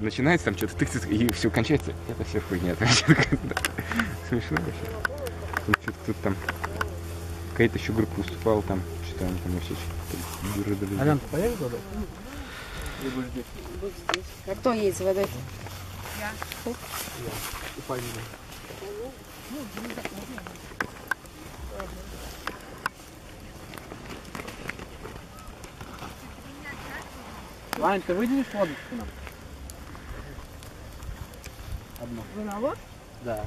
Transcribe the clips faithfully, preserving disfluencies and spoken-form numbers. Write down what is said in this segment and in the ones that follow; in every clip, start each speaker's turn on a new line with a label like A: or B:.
A: начинается там что-то тык и все кончается. Это все хуйня. Смешно вообще. Тут, тут там какая-то еще группа выступала там, что там там вообще что-то.
B: Ален, ты поедешь туда? Или будешь здесь?
C: Буду здесь. А кто едет с водой?
B: Я. Я. И поедем. Вань, ты выделишь водочку нам? Одну.
C: Вы на лодке?
B: Да.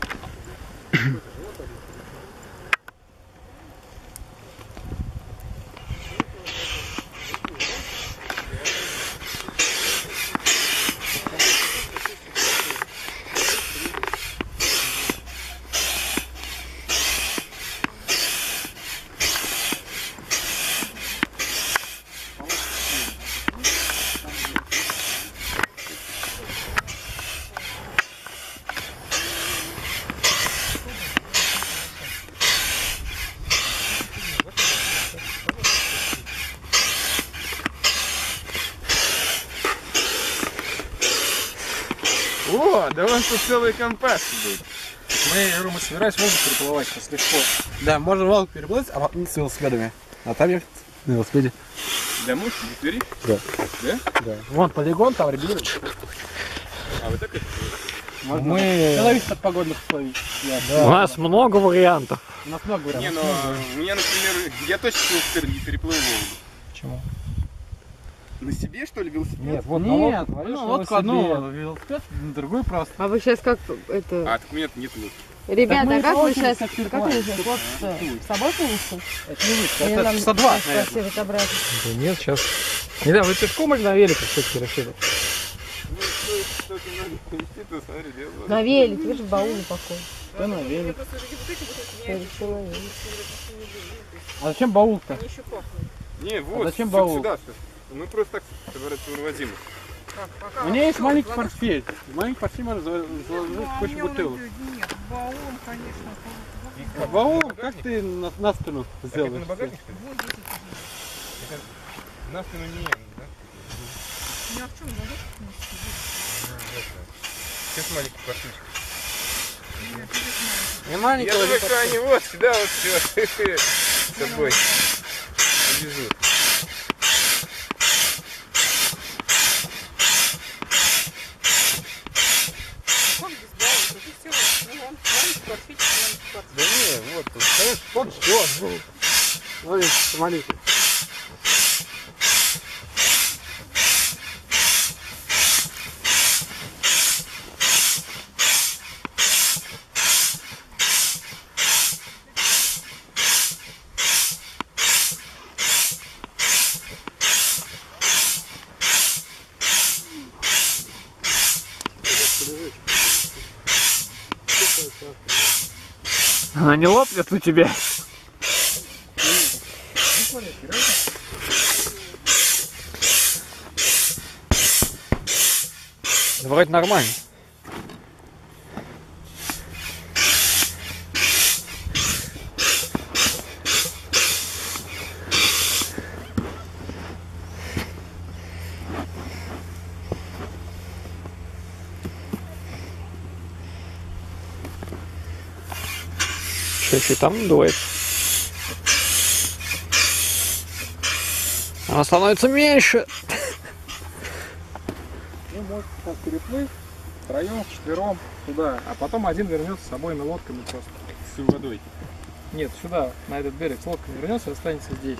A: О, да у нас тут целый компас будет.
B: Мы, я говорю, мы собирались Волгу переплывать, сейчас легко. Да, можно Волгу переплыть, а потом с велосипедами. А там ехать на велосипеде.
A: Домой? В Твери?
B: Да.
A: Да?
B: Да. Вон полигон, там ребята.
A: А вы так это?
B: Можно. Мы... Это зависит от погодных условий. Да,
D: У нас много вариантов.
B: У нас много вариантов.
A: Не, ну, у меня, например, я точно велосипед не переплыву Волгу.
B: Почему?
A: На себе, что ли, велосипед?
B: Нет, вот нет, ну, лодку одну, велосипед, другой просто.
C: А вы сейчас как это...
A: А, так у меня нет лодки.
C: Ребята,
B: мы
C: а как
B: по
C: вы
B: очереди
C: сейчас...
B: как
C: Как
B: переплываем.
C: вы сейчас лодку с собой принесли?
B: Это не выше,
C: Или
B: это
C: нам
B: часа два,
C: нас
B: наверное.
C: спросили обратно?
D: Да нет, сейчас. Не знаю, вы пешком или на велике все-таки решили?
A: Ну, что, что-то надо повести, то смотри, дело.
C: На велике, вы же в бауле покой.
B: Что на велик?
C: Я решила на велике.
B: А зачем баул-то?
A: Не, вот,
B: зачем
A: вот
B: баул?
A: сюда, что. Мы просто так, говорится, вывозим.
B: У меня есть маленький портфель. В маленький портфель можно заложить хоть бутылку.
E: Нет, баулом, конечно.
B: А баул, как ты на, на спину
A: Это
B: сделаешь?
A: на багажник, что ли? Это на спину не, да?
E: Я в чем багаж?
A: Сейчас маленький портфель.
B: Не маленький,
A: Я думаю, что они вот сюда вот все с тобой везут.
B: Да не, вот, представляешь, вот все. Смотри, маленький.
D: Она не лопнет у тебя. Да вроде нормально. Что еще там дует? Она становится меньше.
B: Ну, может, так переплыть втроем, вчетвером туда, а потом один вернется с собой на лодками просто.
A: С водой.
B: Нет, сюда, на этот берег с лодкой вернется и останется здесь.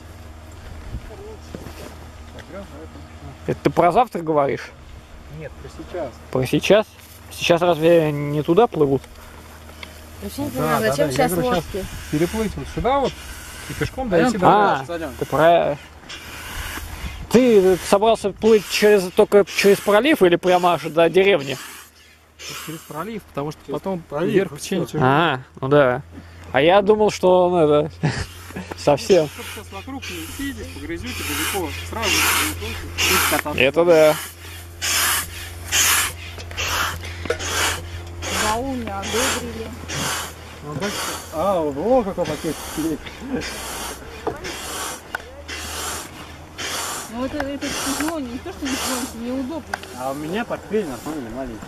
B: Так, раз, а это...
D: Это ты про завтра говоришь?
B: Нет, про сейчас.
D: Про сейчас? Сейчас разве не туда плывут?
C: Вообще не
B: Да,
C: понимаю,
B: да,
C: зачем
B: да, я
C: сейчас
B: говорю,
C: лодки?
B: Переплыть вот сюда вот и пешком дойти до
D: А,
B: пляжа.
D: ты про... Ты собрался плыть через, только через пролив или прямо аж до деревни?
B: Через пролив, потому что потом
A: пролив,
B: вверх
A: и
B: течение
A: всё.
B: тяжело.
D: А, ну да. А я думал, что ну, это совсем.
B: Чтобы сейчас вокруг не съездить, погрызете далеко, сразу будете кататься.
D: Это да.
E: Баул не одобрили.
B: Ну, так- А, о, какой пакет.
E: Ну, Ну это, это тяжело, не то, что не тяжело, это неудобно.
B: А у меня портфель на самом деле маленький.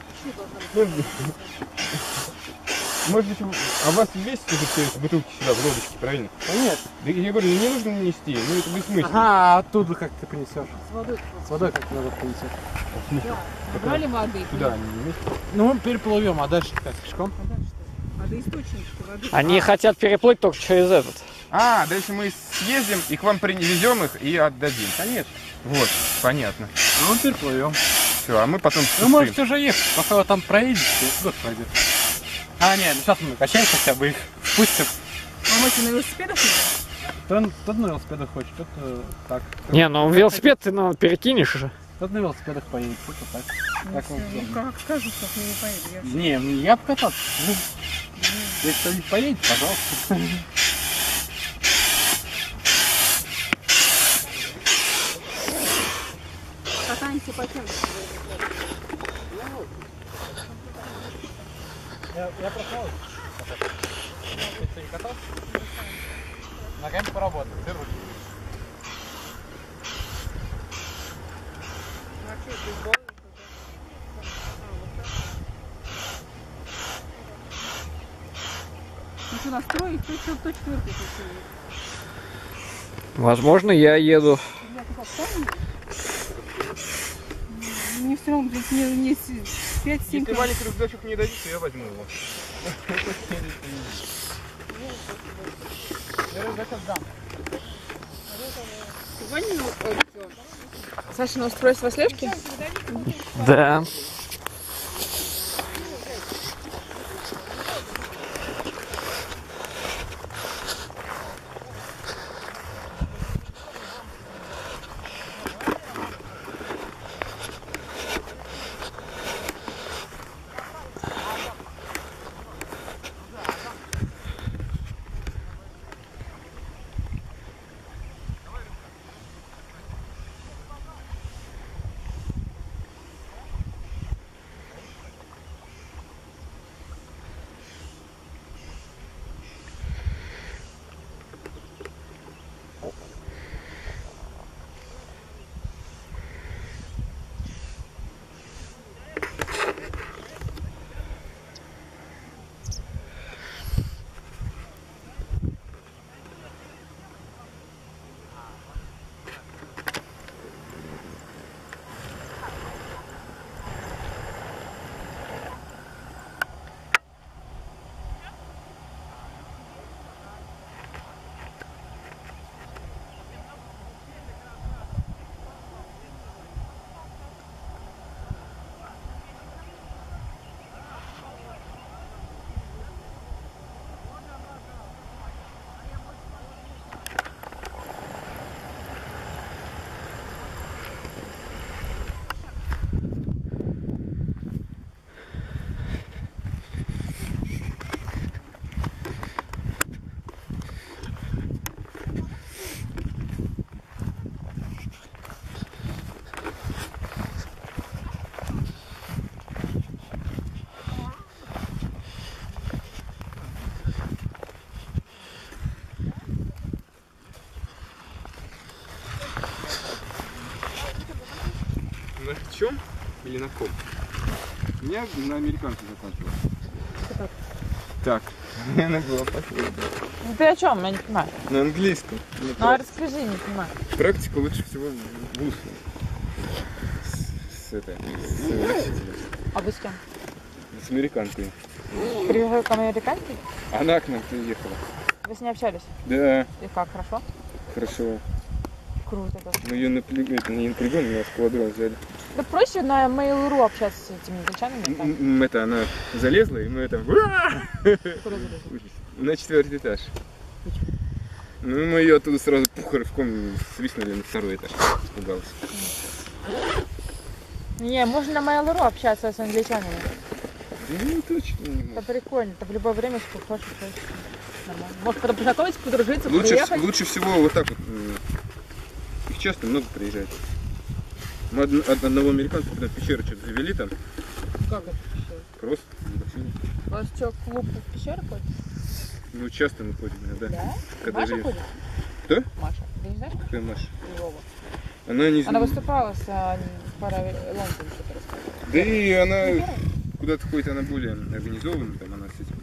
A: Может быть, у- а у вас есть уже бутылки сюда, в лодочке, правильно?
B: Конечно.
A: Да я говорю, не нужно нести, ну это бессмысленно.
B: Ага, а оттуда как ты принесешь?
E: С водой.
B: С водой как ты назад принесешь?
A: В смысле?
E: Набрали воды.
A: Туда они не вместе?
B: Ну, мы переплывем, а дальше как, пешком?
E: А дальше что? Водоисточник, что воды.
D: Они хотят переплыть только через этот.
A: А, дальше мы съездим и к вам привезем их и отдадим. Конечно. Вот, понятно.
B: А мы переплывем.
A: Все, а мы потом
B: Вы
A: спустим.
B: можете уже ехать, пока вы там проедете, год пройдет. А, нет, ну сейчас мы качаем хотя бы их, спустим.
E: А мы что, на велосипедах едем?
B: Кто, кто на велосипедах хочет, кто-то так.
D: Не, ну велосипед ты ну, перекинешь же.
B: Кто на велосипедах поедет, кто-то так.
E: Ну,
B: Как
E: всё,
B: вам
E: ну
B: удобно?
E: как скажут, как мы не поедем. Я вообще-
B: Не, ну, я покататься. Если кто-нибудь поедет, пожалуйста.
E: Катаемся по тем.
B: Я, я прошел. Ты не катался? Ногами поработай, ты руль.
E: Ну что, настроить, то что, то четвертый хочу.
D: Возможно, я еду.
E: Я туда встану. Мне все равно, блин, мне, мне пять-семь.
A: Если маленький рюкзачок не дадите, я возьму его.
B: Я рюкзачок дам.
C: Саша, на устройство слежки?
D: Да.
A: На чем или на ком? У меня на американце закончилось. Так, она была последняя.
C: Ну ты о чем? Я не понимаю.
A: На английском. На
C: Ну а
A: прак-
C: расскажи, не понимаю.
A: Практика лучше всего в устной. С, с, этой, с учителем.
C: А вы с кем?
A: С американкой.
C: Приезжаю к американке?
A: Она к нам приехала.
C: Вы с ней общались?
A: Да,
C: И как, хорошо?
A: хорошо.
C: Круто. Это.
A: Мы ее на, пли- это, не на полигон, меня с квадрон взяли.
C: Да проще на Mail.ru общаться с этими англичанами. так?
A: М, м, Это она залезла, и мы это...
C: Куда залезли?
A: На четвертый этаж. Ну, мы ее оттуда сразу пух, рывком свистнули на второй этаж. Испугалась.
C: Не, можно на Mail.ru общаться с англичанами.
A: Ну, точно не
C: Это
A: могу.
C: прикольно. Это в любое время, что хочешь, хочешь. Нормально. Может, когда познакомиться, подружиться,
A: Лучше,
C: приехать.
A: лучше всего вот так вот. м, Их часто много приезжает. Мы од- од- одного американца туда в пещеру что-то завели там.
C: Как это пещера?
A: Просто. на машине.
C: У вас что, клуб в пещеру ходит?
A: Ну, часто мы ходим иногда.
C: Да?
A: Когда
C: Маша
A: же-
C: ходит?
A: Кто?
C: Маша. Ты не знаешь,
A: Какая Маша?
C: Львова?
A: Она не
C: Она выступала с а, паралонком что-то рассказывала.
A: Да и она куда-то ходит, она более организованная, там она с этим